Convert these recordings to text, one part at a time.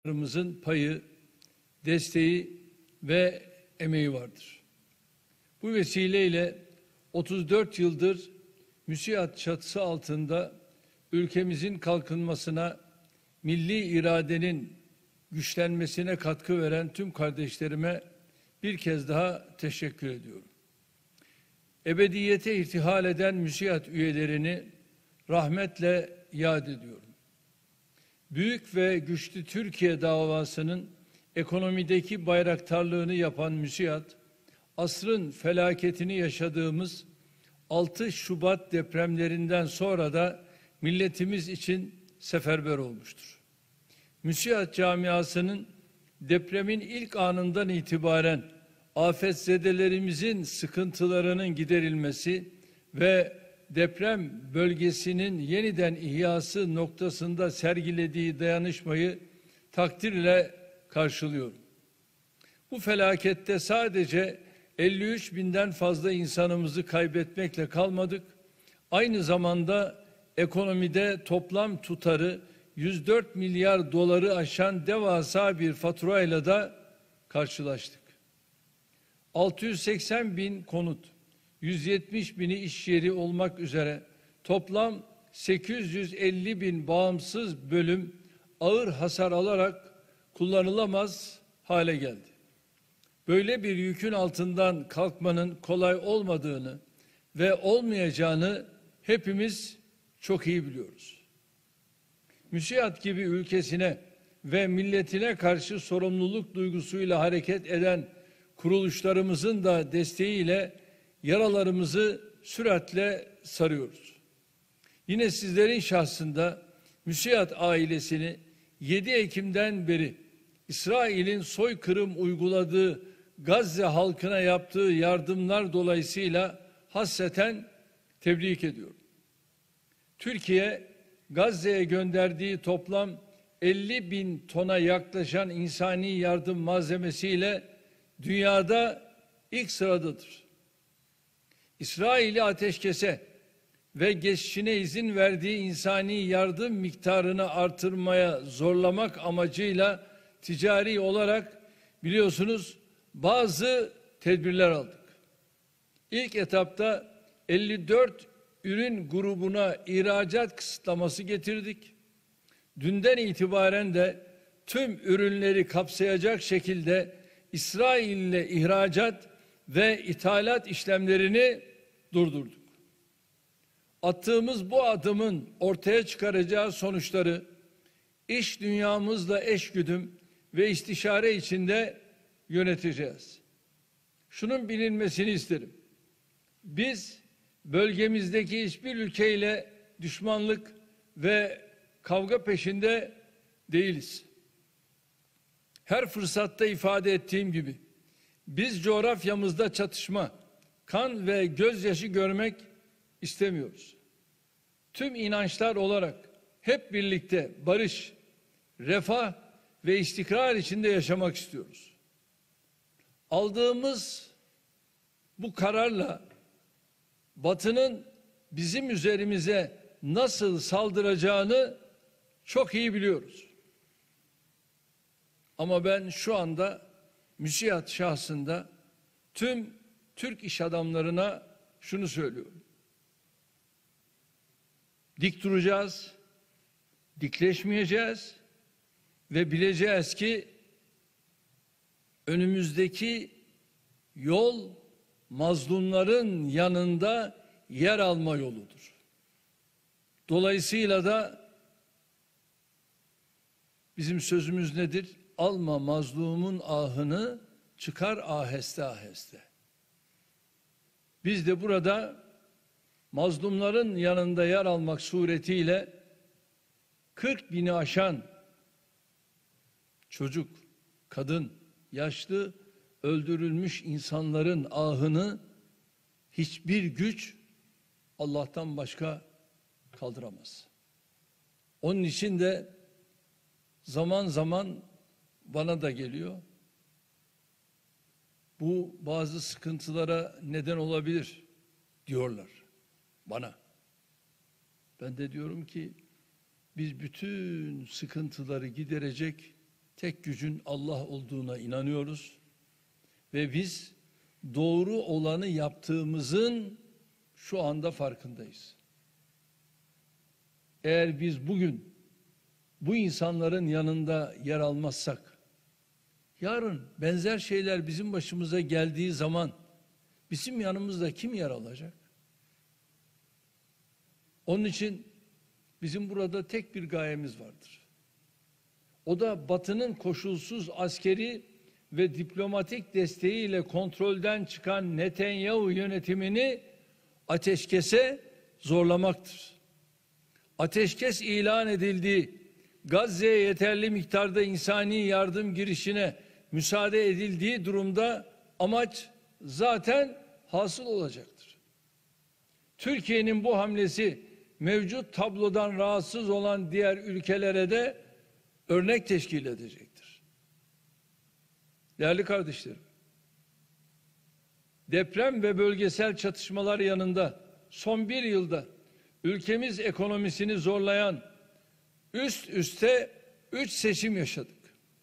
Bakanlarımızın payı, desteği ve emeği vardır. Bu vesileyle 34 yıldır MÜSİAD çatısı altında ülkemizin kalkınmasına, milli iradenin güçlenmesine katkı veren tüm kardeşlerime bir kez daha teşekkür ediyorum. Ebediyete irtihal eden MÜSİAD üyelerini rahmetle yad ediyorum. Büyük ve güçlü Türkiye davasının ekonomideki bayraktarlığını yapan MÜSİAD, asrın felaketini yaşadığımız 6 Şubat depremlerinden sonra da milletimiz için seferber olmuştur. MÜSİAD camiasının depremin ilk anından itibaren afetzedelerimizin sıkıntılarının giderilmesi ve deprem bölgesinin yeniden ihyası noktasında sergilediği dayanışmayı takdirle karşılıyorum. Bu felakette sadece 53 binden fazla insanımızı kaybetmekle kalmadık. Aynı zamanda ekonomide toplam tutarı 104 milyar doları aşan devasa bir faturayla da karşılaştık. 680 bin konut, 170 bini iş yeri olmak üzere toplam 850 bin bağımsız bölüm ağır hasar alarak kullanılamaz hale geldi. Böyle bir yükün altından kalkmanın kolay olmadığını ve olmayacağını hepimiz çok iyi biliyoruz. MÜSİAD gibi ülkesine ve milletine karşı sorumluluk duygusuyla hareket eden kuruluşlarımızın da desteğiyle yaralarımızı süratle sarıyoruz. Yine sizlerin şahsında MÜSİAD ailesini 7 Ekim'den beri İsrail'in soykırım uyguladığı Gazze halkına yaptığı yardımlar dolayısıyla hasreten tebrik ediyorum. Türkiye, Gazze'ye gönderdiği toplam 50 bin tona yaklaşan insani yardım malzemesiyle dünyada ilk sıradadır. İsrail'i ateşkese ve geçişine izin verdiği insani yardım miktarını artırmaya zorlamak amacıyla ticari olarak biliyorsunuz bazı tedbirler aldık. İlk etapta 54 ürün grubuna ihracat kısıtlaması getirdik. Dünden itibaren de tüm ürünleri kapsayacak şekilde İsrail ile ihracat ve ithalat işlemlerini durdurduk. Attığımız bu adımın ortaya çıkaracağı sonuçları iş dünyamızla eşgüdüm ve istişare içinde yöneteceğiz. Şunun bilinmesini isterim. Biz bölgemizdeki hiçbir ülkeyle düşmanlık ve kavga peşinde değiliz. Her fırsatta ifade ettiğim gibi biz coğrafyamızda çatışma, kan ve gözyaşı görmek istemiyoruz. Tüm inançlar olarak hep birlikte barış, refah ve istikrar içinde yaşamak istiyoruz. Aldığımız bu kararla Batı'nın bizim üzerimize nasıl saldıracağını çok iyi biliyoruz. Ama ben şu anda MÜSİAD şahsında tüm Türk iş adamlarına şunu söylüyorum. Dik duracağız, dikleşmeyeceğiz ve bileceğiz ki önümüzdeki yol mazlumların yanında yer alma yoludur. Dolayısıyla da bizim sözümüz nedir? Alma mazlumun ahını, çıkar aheste aheste. Biz de burada mazlumların yanında yer almak suretiyle 40 bini aşan çocuk, kadın, yaşlı, öldürülmüş insanların ahını hiçbir güç Allah'tan başka kaldıramaz. Onun için de zaman zaman bana da geliyor. Bu bazı sıkıntılara neden olabilir diyorlar bana. Ben de diyorum ki biz bütün sıkıntıları giderecek tek gücün Allah olduğuna inanıyoruz ve biz doğru olanı yaptığımızın şu anda farkındayız. Eğer biz bugün bu insanların yanında yer almazsak, yarın benzer şeyler bizim başımıza geldiği zaman bizim yanımızda kim yer alacak? Onun için bizim burada tek bir gayemiz vardır. O da Batı'nın koşulsuz askeri ve diplomatik desteğiyle kontrolden çıkan Netanyahu yönetimini ateşkese zorlamaktır. Ateşkes ilan edildiği, Gazze'ye yeterli miktarda insani yardım girişine müsaade edildiği durumda amaç zaten hasıl olacaktır. Türkiye'nin bu hamlesi mevcut tablodan rahatsız olan diğer ülkelere de örnek teşkil edecektir. Değerli kardeşlerim, deprem ve bölgesel çatışmalar yanında son bir yılda ülkemiz ekonomisini zorlayan üst üste 3 seçim yaşadık.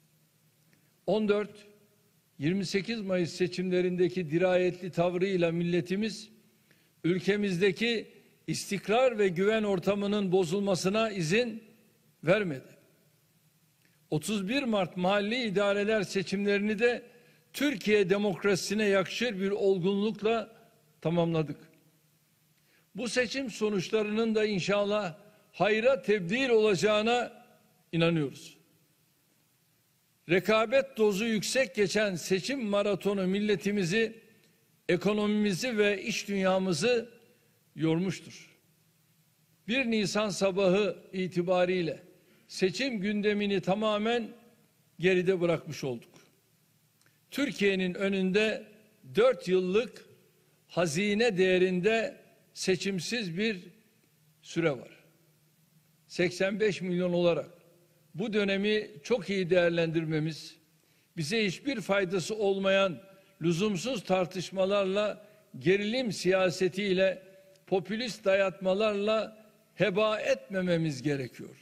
14-28 Mayıs seçimlerindeki dirayetli tavrıyla milletimiz ülkemizdeki istikrar ve güven ortamının bozulmasına izin vermedi. 31 Mart mahalli idareler seçimlerini de Türkiye demokrasisine yakışır bir olgunlukla tamamladık. Bu seçim sonuçlarının da inşallah hayra tebdil olacağına inanıyoruz. Rekabet dozu yüksek geçen seçim maratonu milletimizi, ekonomimizi ve iş dünyamızı yormuştur. 1 Nisan sabahı itibariyle seçim gündemini tamamen geride bırakmış olduk. Türkiye'nin önünde 4 yıllık hazine değerinde seçimsiz bir süre var. 85 milyon olarak bu dönemi çok iyi değerlendirmemiz, bize hiçbir faydası olmayan lüzumsuz tartışmalarla, gerilim siyasetiyle, popülist dayatmalarla heba etmememiz gerekiyor.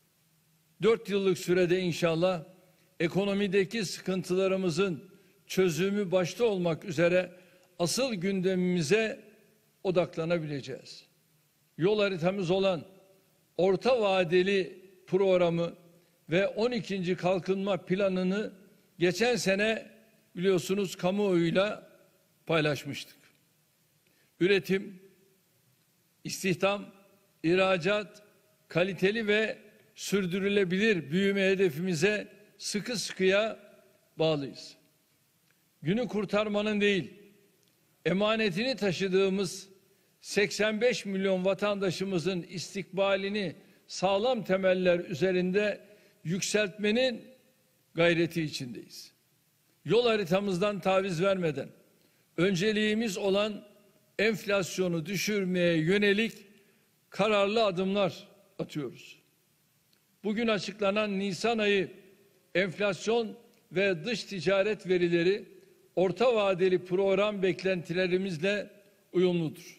4 yıllık sürede inşallah ekonomideki sıkıntılarımızın çözümü başta olmak üzere asıl gündemimize odaklanabileceğiz. Yol haritamız olan orta vadeli programı ve 12. kalkınma planını geçen sene biliyorsunuz kamuoyuyla paylaşmıştık. Üretim, istihdam, ihracat, kaliteli ve sürdürülebilir büyüme hedefimize sıkı sıkıya bağlıyız. Günü kurtarmanın değil, emanetini taşıdığımız 85 milyon vatandaşımızın istikbalini sağlam temeller üzerinde yükseltmenin gayreti içindeyiz. Yol haritamızdan taviz vermeden önceliğimiz olan enflasyonu düşürmeye yönelik kararlı adımlar atıyoruz. Bugün açıklanan Nisan ayı enflasyon ve dış ticaret verileri orta vadeli program beklentilerimizle uyumludur.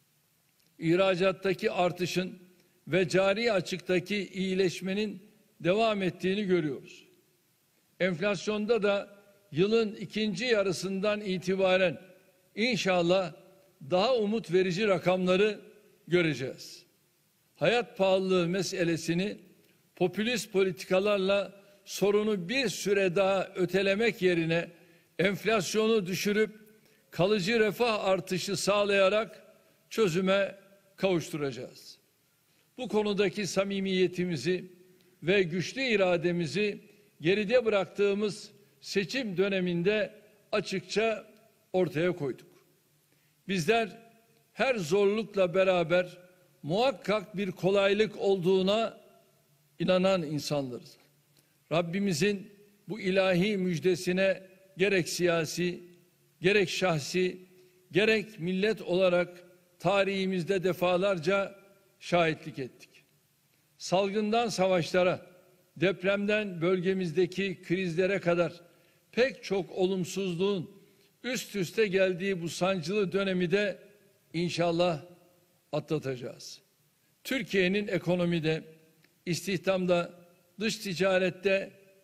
İhracattaki artışın ve cari açıktaki iyileşmenin devam ettiğini görüyoruz. Enflasyonda da yılın ikinci yarısından itibaren inşallah daha umut verici rakamları göreceğiz. Hayat pahalılığı meselesini popülist politikalarla sorunu bir süre daha ötelemek yerine enflasyonu düşürüp kalıcı refah artışı sağlayarak çözüme kavuşturacağız. Bu konudaki samimiyetimizi ve güçlü irademizi geride bıraktığımız seçim döneminde açıkça ortaya koyduk. Bizler her zorlukla beraber muhakkak bir kolaylık olduğuna inanan insanlarız. Rabbimizin bu ilahi müjdesine gerek siyasi, gerek şahsi, gerek millet olarak tarihimizde defalarca şahitlik ettik. Salgından savaşlara, depremden bölgemizdeki krizlere kadar pek çok olumsuzluğun üst üste geldiği bu sancılı dönemi de inşallah atlatacağız. Türkiye'nin ekonomide, istihdamda, dış ticarette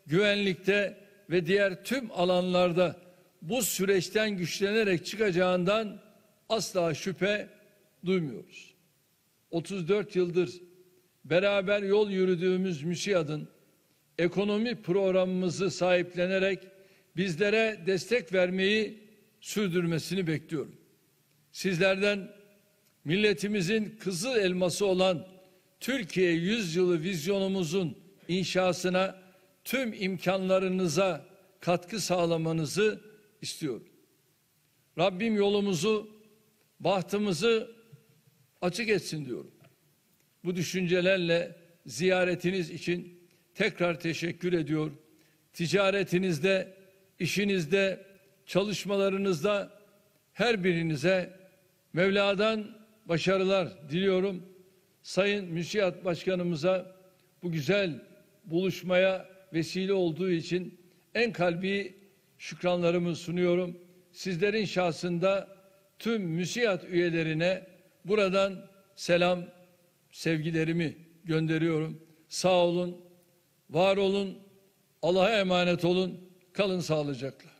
güvenlikte ve diğer tüm alanlarda bu süreçten güçlenerek çıkacağından asla şüphe duymuyoruz. 34 yıldır beraber yol yürüdüğümüz MÜSİAD'ın ekonomi programımızı sahiplenerek bizlere destek vermeyi sürdürmesini bekliyorum. Sizlerden milletimizin kızıl elması olan Türkiye Yüzyılı vizyonumuzun inşasına tüm imkanlarınıza katkı sağlamanızı istiyorum. Rabbim yolumuzu, bahtımızı açık etsin diyorum. Bu düşüncelerle ziyaretiniz için tekrar teşekkür ediyor. Ticaretinizde, işinizde, çalışmalarınızda her birinize Mevla'dan başarılar diliyorum. Sayın MÜSİAD Başkanımıza bu güzel buluşmaya vesile olduğu için en kalbi şükranlarımı sunuyorum. Sizlerin şahsında tüm MÜSİAD üyelerine buradan selam, sevgilerimi gönderiyorum. Sağ olun, var olun, Allah'a emanet olun, kalın sağlıcakla.